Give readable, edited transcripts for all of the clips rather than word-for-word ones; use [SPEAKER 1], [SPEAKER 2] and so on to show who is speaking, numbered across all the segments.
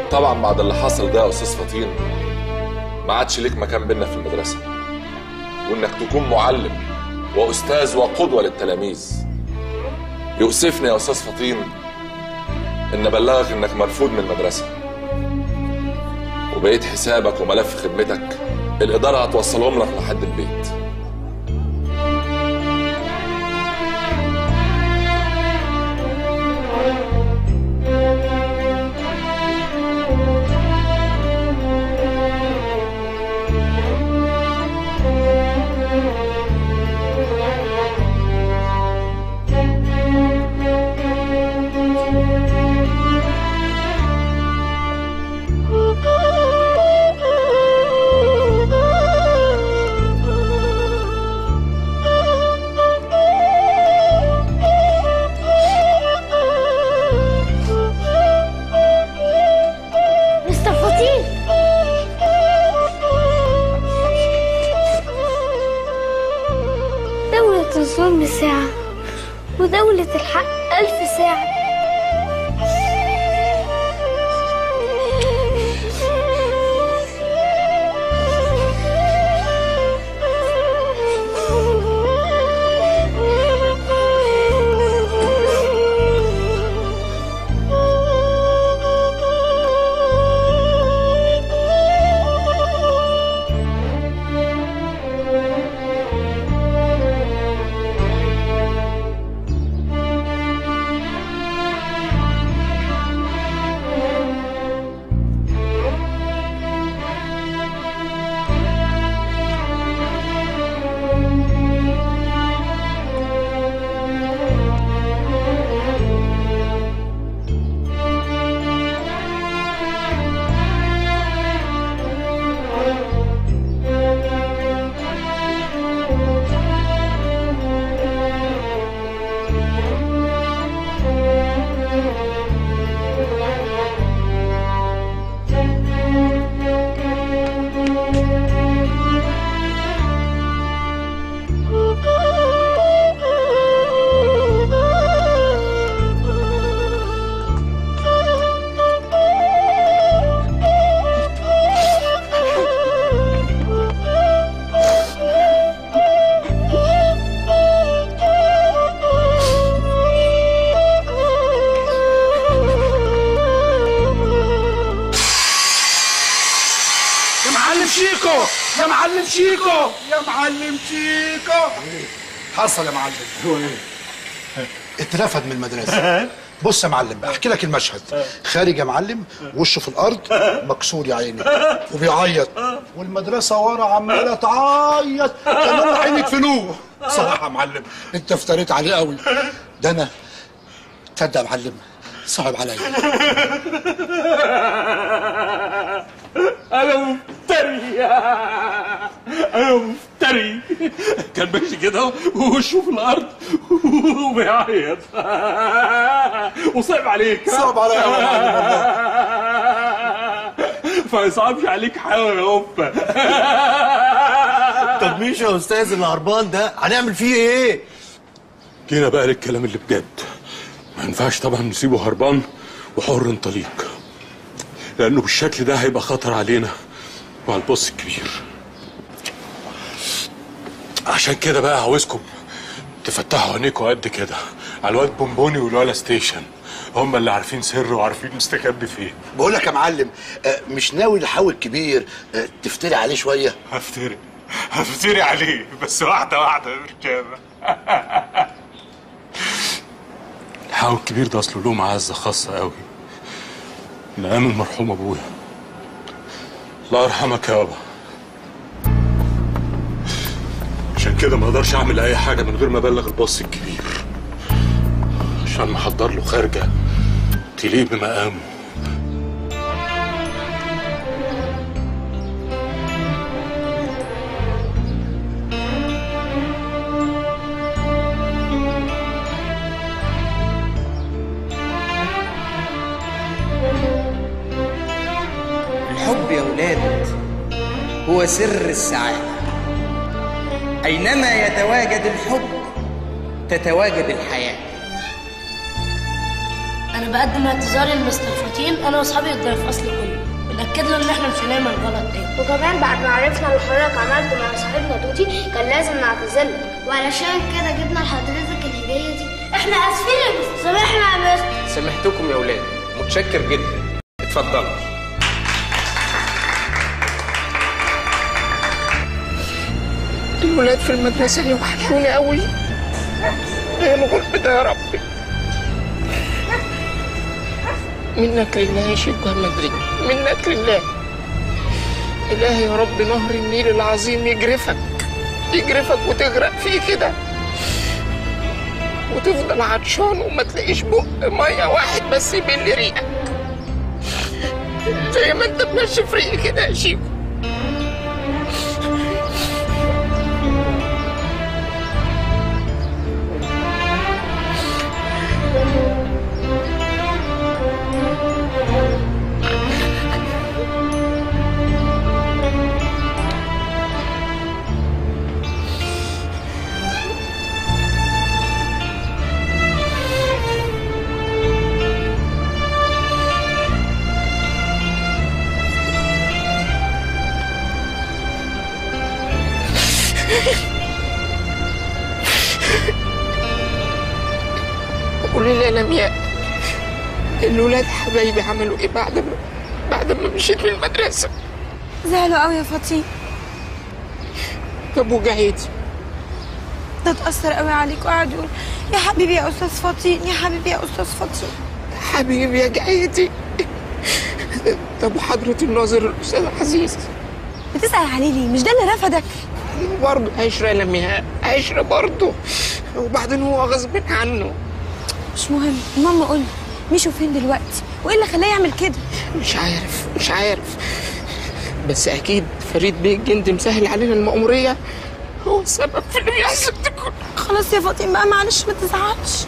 [SPEAKER 1] طبعا بعد اللي حصل ده يا استاذ فطين ما عادش ليك مكان بينا في المدرسه، وانك تكون معلم واستاذ وقدوه للتلاميذ. يؤسفني يا استاذ فطين ان ابلغك انك مرفوض من المدرسه، وبقيت حسابك وملف خدمتك الاداره هتوصلهم لك لحد البيت.
[SPEAKER 2] الظلم ساعة ودولة الحق 1000 ساعة.
[SPEAKER 3] يا معلم شيكو يا معلم شيكو.
[SPEAKER 4] حصل يا معلم.
[SPEAKER 3] هو ايه؟
[SPEAKER 4] اترفد من المدرسه. بص يا معلم احكي لك المشهد. خارج يا معلم وشه في الارض مكسور يا عيني وبيعيط، والمدرسه ورا عماله تعيط كانوا رايحين يدفنوه. صراحه يا معلم انت افتريت عليه قوي. ده انا تصدق يا معلم صعب عليا.
[SPEAKER 3] انا مفتري انا مفتري. كان ماشي كده ووشه في الارض وبيعيط وصعب عليك.
[SPEAKER 4] صعب عليا يا معلم والله.
[SPEAKER 3] فما يصعبش عليك حاجه يا قفه.
[SPEAKER 5] طب ماشي يا استاذ الهربان ده هنعمل فيه ايه؟
[SPEAKER 3] جينا بقى للكلام اللي بجد. ما ينفعش طبعا نسيبه هربان وحر طليق، لانه بالشكل ده هيبقى خطر علينا وعلى البوس الكبير. عشان كده بقى عاوزكم تفتحوا عينيكوا قد كده على الواد بونبوني والولا ستيشن، هم اللي عارفين سره وعارفين مستخبي فين.
[SPEAKER 4] بقول لك يا معلم مش ناوي نحاول كبير تفتري عليه شويه؟
[SPEAKER 3] هفتري عليه بس واحده واحده يا رجاله. الحاول الكبير ده اصله له معزه خاصه قوي من ايام المرحوم ابويا، الله يرحمك يا بابا. عشان كده ما اقدرش اعمل اي حاجه من غير ما ابلغ الباص الكبير، عشان محضر له خارجه تليق بمقامه.
[SPEAKER 6] الحب يا ولاد هو سر السعادة. أينما يتواجد الحب تتواجد الحياة.
[SPEAKER 7] انا بقدم اعتذاري لمستر فطين انا واصحابي قدام الفصل كله، بنأكد له ان احنا مش هنعمل غلط تاني.
[SPEAKER 2] وكمان بعد ما عرفنا اللي حضرتك عملته مع صاحبنا توتي كان لازم نعتذر لك، وعلشان كده جبنا لحضرتك الهديه دي. احنا اسفين يا مستر، سامحنا يا مستر.
[SPEAKER 6] سامحتكم يا ولاد، متشكر جدا. اتفضلوا. الولاد في المدرسة يوحشوني قوي. ايه الغلب ده يا ربي؟ منك لله يا شيخ مدري، منك لله. إلهي يا رب نهر النيل العظيم يجرفك وتغرق فيه كده، وتفضل عطشان وما تلاقيش بق ميه واحد بس يبل ريقك زي ما انت ماشي في ريقي كده يا شيخ. قولي لي يا لمياء، الولاد حبايبي عملوا ايه بعد ما مشيت من المدرسه؟
[SPEAKER 8] زعلوا قوي يا فطين.
[SPEAKER 6] طب وجعيتي؟
[SPEAKER 8] ده اتأثر قوي عليك وقعد يقول يا حبيبي يا استاذ فطين، يا حبيبي يا استاذ فطين.
[SPEAKER 6] حبيبي يا جعيتي. طب وحضرة الناظر الاستاذ عزيز؟
[SPEAKER 8] بتسأل عليه ليه؟ مش ده اللي رفضك؟
[SPEAKER 6] برضه عشرة يا لمياء، عشرة برضه، وبعدين هو غصب عنه.
[SPEAKER 8] مش مهم، المهم قولي مشوا فين دلوقتي؟ وايه اللي خلاه يعمل كده؟
[SPEAKER 6] مش عارف بس اكيد فريد بيه الجندي مسهل علينا المأمورية، هو السبب في اللي بيحصل ده كله.
[SPEAKER 8] خلاص يا فاطمة بقى معلش ما تزعلش.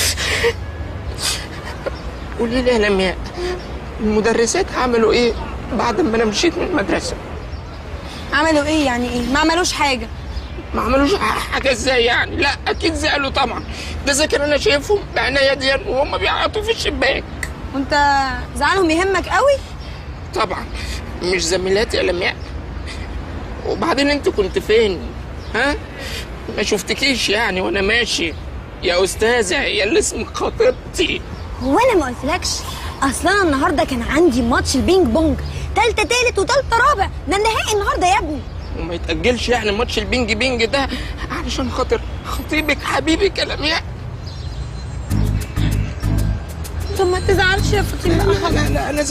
[SPEAKER 6] قولي لي يا لمياء، المدرسات عملوا ايه بعد ما انا مشيت من المدرسة؟
[SPEAKER 8] عملوا ايه يعني ايه؟ ما عملوش حاجة.
[SPEAKER 6] ما عملوش حاجة ازاي يعني؟ لا اكيد زعلوا طبعا، ده اذا كان انا شايفهم بعناية دي وهم بيعيطوا في الشباك.
[SPEAKER 8] وانت زعلهم يهمك قوي؟
[SPEAKER 6] طبعا، مش زميلاتي يا لمياء. وبعدين انت كنت فين؟ ها؟ ما شفتكيش يعني وانا ماشي يا استاذة يا اللي اسمك خطيبتي.
[SPEAKER 8] هو انا ما قلتلكش؟ اصلا انا النهارده كان عندي ماتش البينج بونج، تالتة تالت وتالتة رابع، ده النهائي النهارده يا ابني.
[SPEAKER 6] وما يتأجلش يعني ماتش البينج بينج ده علشان خاطر خطيبك حبيبك يا لمياء؟
[SPEAKER 8] طب ما تزعلش يا فاطمة.
[SPEAKER 6] لا انا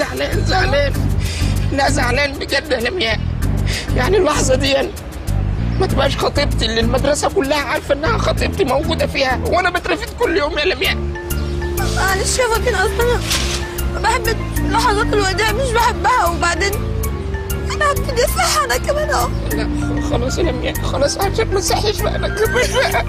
[SPEAKER 6] زعلان بجد يا لمياء. يعني اللحظة دي ما تبقاش خطيبتي اللي المدرسة كلها عارفة انها خطيبتي موجودة فيها وانا بترفد كل يوم يا لمياء.
[SPEAKER 8] معلش يا فاطمة، اصلا انا بحب لحظات الوداع مش بحبها، وبعدين انا هبتدي اصح انا كمان اهو.
[SPEAKER 6] لا خلاص يا لمياء، خلاص عشان ما تصحيش بقى انا كمان بقى.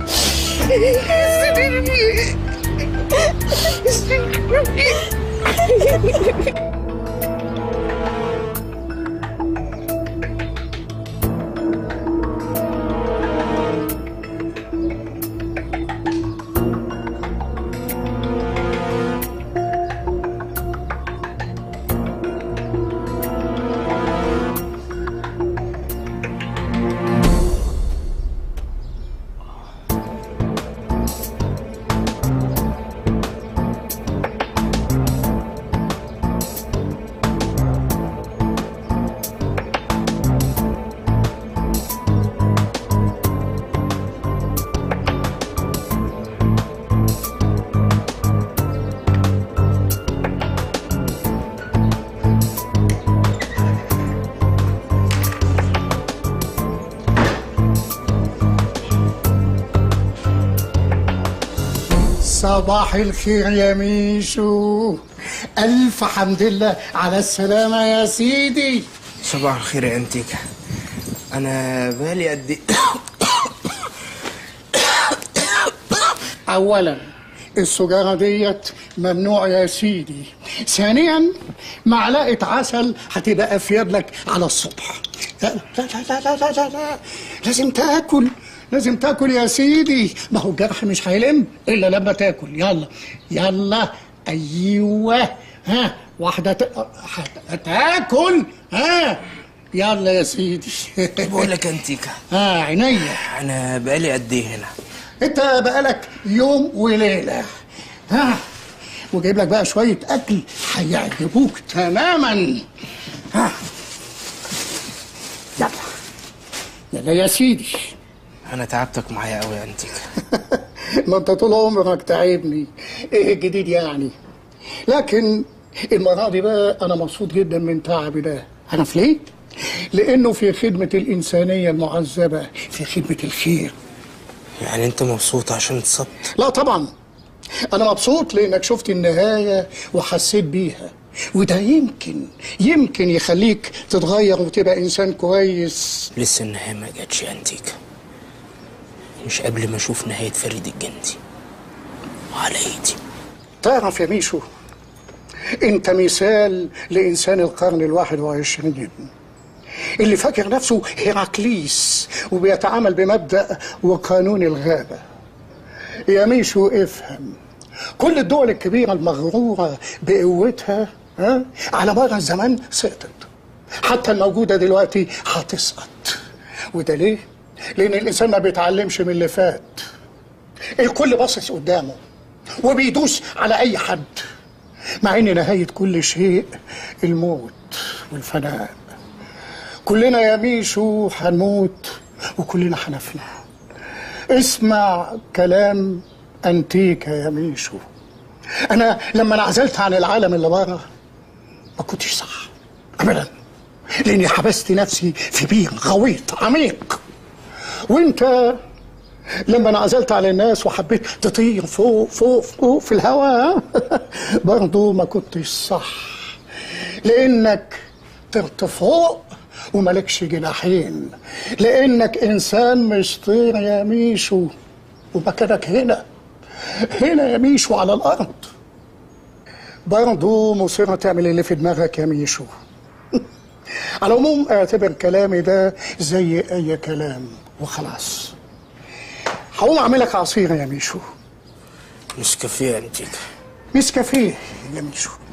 [SPEAKER 9] صباح الخير يا ميشو، ألف حمد لله على السلامة يا سيدي.
[SPEAKER 6] صباح الخير يا انتيكا، أنا بالي قد إيه؟
[SPEAKER 9] أولا السجارة ديت ممنوع يا سيدي، ثانيا معلقة عسل هتبقى أفيد لك على الصبح. لا لا لا لا لا لا لا، لازم تاكل يا سيدي، ما هو الجرح مش هيلم الا لما تاكل. يلا ايوه، ها واحده تاكل، ها يلا يا سيدي.
[SPEAKER 6] بقول لك انتيكا،
[SPEAKER 9] عينيا.
[SPEAKER 6] انا بقالي قد ايه هنا؟
[SPEAKER 9] انت بقالك يوم وليله، وجايب لك بقى شويه اكل هيعجبوك تماما. يلا يلا يا سيدي.
[SPEAKER 6] انا تعبتك معايا قوي يا انتيكا.
[SPEAKER 9] ما انت طول عمرك تعبني، ايه الجديد يعني؟ لكن المره دي بقى انا مبسوط جدا من تعبي ده. عارف ليه؟ لانه في خدمه الانسانيه المعذبه، في خدمه الخير.
[SPEAKER 6] يعني انت مبسوط عشان اتصبت؟
[SPEAKER 9] لا طبعا، انا مبسوط لانك شفت النهايه وحسيت بيها، وده يمكن يخليك تتغير وتبقى انسان كويس.
[SPEAKER 6] لسه النهايه ما جاتش يا انتيكا، مش قبل ما اشوف نهايه فريد الجندي وعلى ايدي.
[SPEAKER 9] تعرف يا ميشو، انت مثال لانسان القرن ال21 اللي فاكر نفسه هيراكليس وبيتعامل بمبدأ وقانون الغابة. يا ميشو افهم، كل الدول الكبيرة المغرورة بقوتها على مر الزمان سقطت، حتى الموجودة دلوقتي هتسقط. وده ليه؟ لأن الإنسان ما بيتعلمش من اللي فات. الكل باصص قدامه وبيدوس على أي حد، مع إن نهاية كل شيء الموت والفناء. كلنا يا ميشو هنموت وكلنا هنفنى. اسمع كلام انتيكا يا ميشو. انا لما انعزلت عن العالم اللي بره ما كنتش صح ابدا، لاني حبست نفسي في بير غويط عميق. وانت لما انعزلت عن الناس وحبيت تطير فوق فوق فوق في الهواء برضه ما كنتش صح، لانك طرت فوق وملكش جناحين، لانك انسان مش طير يا ميشو، ومكانك هنا يا ميشو على الارض. برضه مصيرة تعمل اللي في دماغك يا ميشو. على العموم اعتبر كلامي ده زي اي كلام وخلاص. هقوم اعملك عصير يا ميشو.
[SPEAKER 6] نسكافيه يا انتيكا.
[SPEAKER 9] نسكافيه يا ميشو.